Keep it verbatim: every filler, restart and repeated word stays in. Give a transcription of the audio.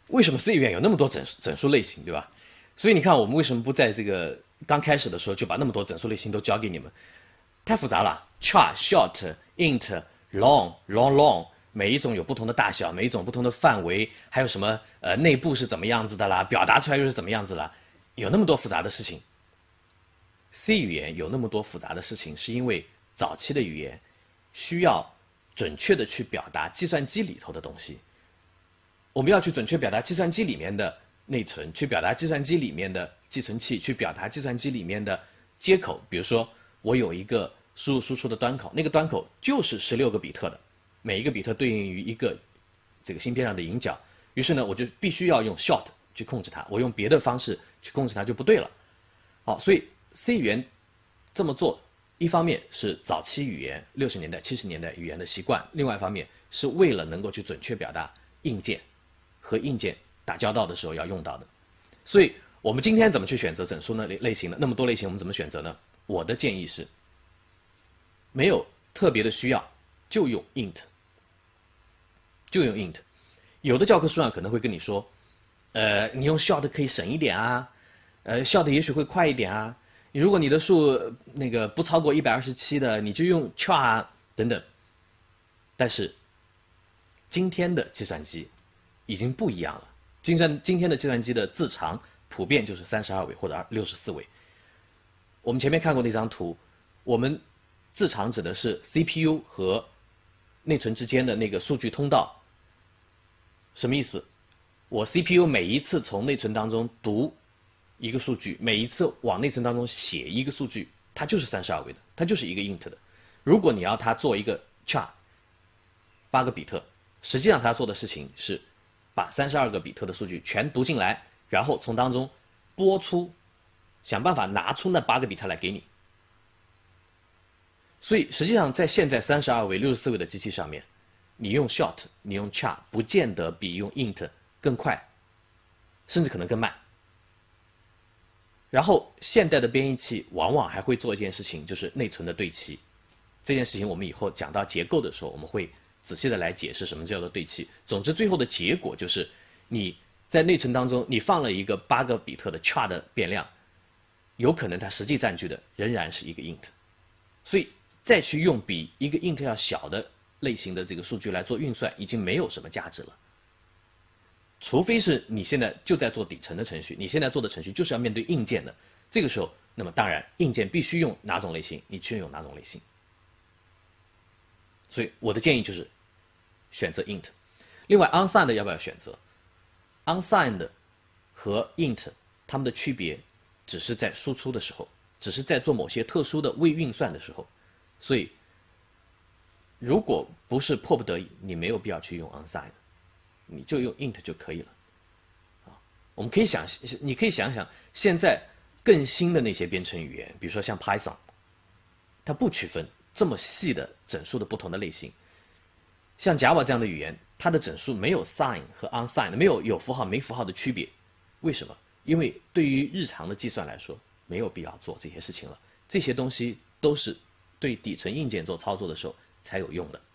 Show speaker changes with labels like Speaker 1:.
Speaker 1: 为什么 C 语言有那么多整整数类型，对吧？所以你看，我们为什么不在这个刚开始的时候就把那么多整数类型都教给你们？太复杂了 ，char、short、int、long、long、long， 每一种有不同的大小，每一种不同的范围，还有什么呃内部是怎么样子的啦，表达出来又是怎么样子啦，有那么多复杂的事情。C 语言有那么多复杂的事情，是因为早期的语言需要准确的去表达计算机里头的东西。我们要去准确表达计算机里面的内存，去表达计算机里面的寄存器，去表达计算机里面的接口。比如说，我有一个输入输出的端口，那个端口就是十六个比特的，每一个比特对应于一个这个芯片上的引脚。于是呢，我就必须要用 short 去控制它，我用别的方式去控制它就不对了。好，所以 C 语言这么做，一方面是早期语言六十年代、七十年代语言的习惯，另外一方面是为了能够去准确表达硬件和硬件打交道的时候要用到的。所以我们今天怎么去选择整数呢类类型呢？那么多类型我们怎么选择呢？我的建议是，没有特别的需要就用 int， 就用 int。有的教科书上可能会跟你说，呃，你用 short 可以省一点啊，呃 short 也许会快一点啊。如果你的数那个不超过一百二十七的，你就用 char 啊等等。但是今天的计算机已经不一样了。今天今天的计算机的字长普遍就是三十二位或者六十四位。我们前面看过那张图，我们字长指的是 C P U 和内存之间的那个数据通道。什么意思？我 C P U 每一次从内存当中读一个数据，每一次往内存当中写一个数据，它就是三十二位的，它就是一个 int 的。如果你要它做一个 char， 八个比特，实际上它做的事情是把三十二个比特的数据全读进来，然后从当中拨出，想办法拿出那八个比特来给你。所以实际上在现在三十二位、六十四位的机器上面，你用 short， 你用 char， 不见得比用 int 更快，甚至可能更慢。然后现代的编译器往往还会做一件事情，就是内存的对齐。这件事情我们以后讲到结构的时候，我们会仔细的来解释什么叫做对齐。总之最后的结果就是你在内存当中你放了一个八个比特的 char 的变量，有可能它实际占据的仍然是一个 int。所以再去用比一个 int 要小的类型的这个数据来做运算，已经没有什么价值了。除非是你现在就在做底层的程序，你现在做的程序就是要面对硬件的，这个时候，那么当然硬件必须用哪种类型，你去用哪种类型。所以我的建议就是选择 int。另外 unsigned 要不要选择？ unsigned 和 int 它们的区别只是在输出的时候，只是在做某些特殊的未运算的时候。所以如果不是迫不得已，你没有必要去用 unsigned， 你就用 int 就可以了。我们可以想，你可以想想，现在更新的那些编程语言，比如说像 Python， 它不区分这么细的整数的不同的类型。像 Java 这样的语言，它的整数没有 sign 和 unsigned， 没有有符号没符号的区别。为什么？因为对于日常的计算来说，没有必要做这些事情了。这些东西都是对底层硬件做操作的时候才有用的。